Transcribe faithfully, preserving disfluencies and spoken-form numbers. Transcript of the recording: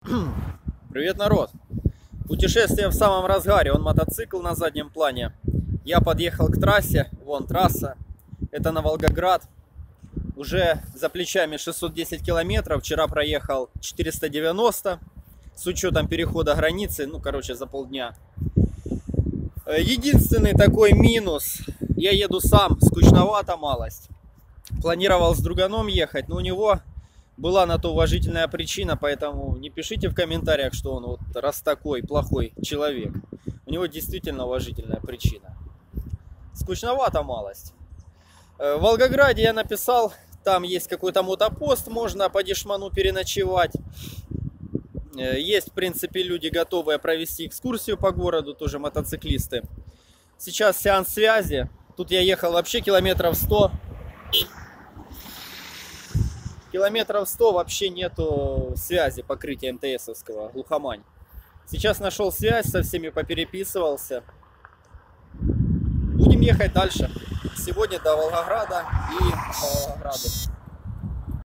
Привет, народ! Путешествие в самом разгаре. Он мотоцикл на заднем плане. Я подъехал к трассе. Вон трасса. Это на Волгоград. Уже за плечами шестьсот десять километров. Вчера проехал четыреста девяносто. С учетом перехода границы. Ну, короче, за полдня. Единственный такой минус. Я еду сам. Скучновато малость. Планировал с друганом ехать, но у него была на то уважительная причина, поэтому не пишите в комментариях, что он вот раз такой плохой человек. У него действительно уважительная причина. Скучновато малость. В Волгограде я написал, там есть какой-то мотопост, можно по дешману переночевать. Есть, в принципе, люди, готовые провести экскурсию по городу, тоже мотоциклисты. Сейчас сеанс связи. Тут я ехал вообще километров сто. Километров сто вообще нету связи, покрытия эм тэ эсовского, глухомань. Сейчас нашел связь, со всеми попереписывался. Будем ехать дальше. Сегодня до Волгограда и по Волгограду.